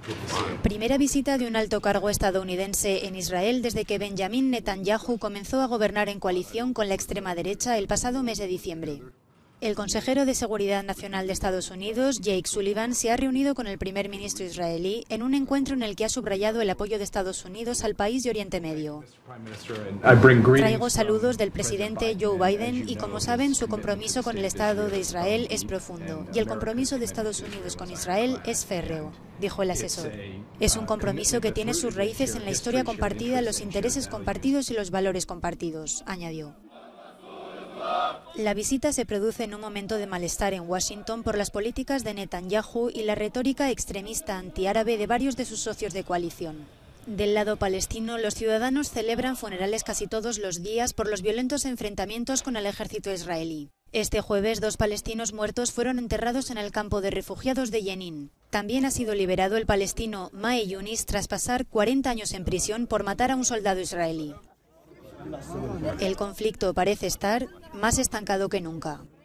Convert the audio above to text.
Primera visita de un alto cargo estadounidense en Israel desde que Benjamin Netanyahu comenzó a gobernar en coalición con la extrema derecha el pasado mes de diciembre. El consejero de Seguridad Nacional de Estados Unidos, Jake Sullivan, se ha reunido con el primer ministro israelí en un encuentro en el que ha subrayado el apoyo de Estados Unidos al país de Oriente Medio. Traigo saludos del presidente Joe Biden y, como saben, su compromiso con el Estado de Israel es profundo y el compromiso de Estados Unidos con Israel es férreo, dijo el asesor. Es un compromiso que tiene sus raíces en la historia compartida, los intereses compartidos y los valores compartidos, añadió. La visita se produce en un momento de malestar en Washington por las políticas de Netanyahu y la retórica extremista antiárabe de varios de sus socios de coalición. Del lado palestino, los ciudadanos celebran funerales casi todos los días por los violentos enfrentamientos con el ejército israelí. Este jueves, 2 palestinos muertos fueron enterrados en el campo de refugiados de Jenin. También ha sido liberado el palestino Mae Yunis tras pasar 40 años en prisión por matar a un soldado israelí. El conflicto parece estar más estancado que nunca.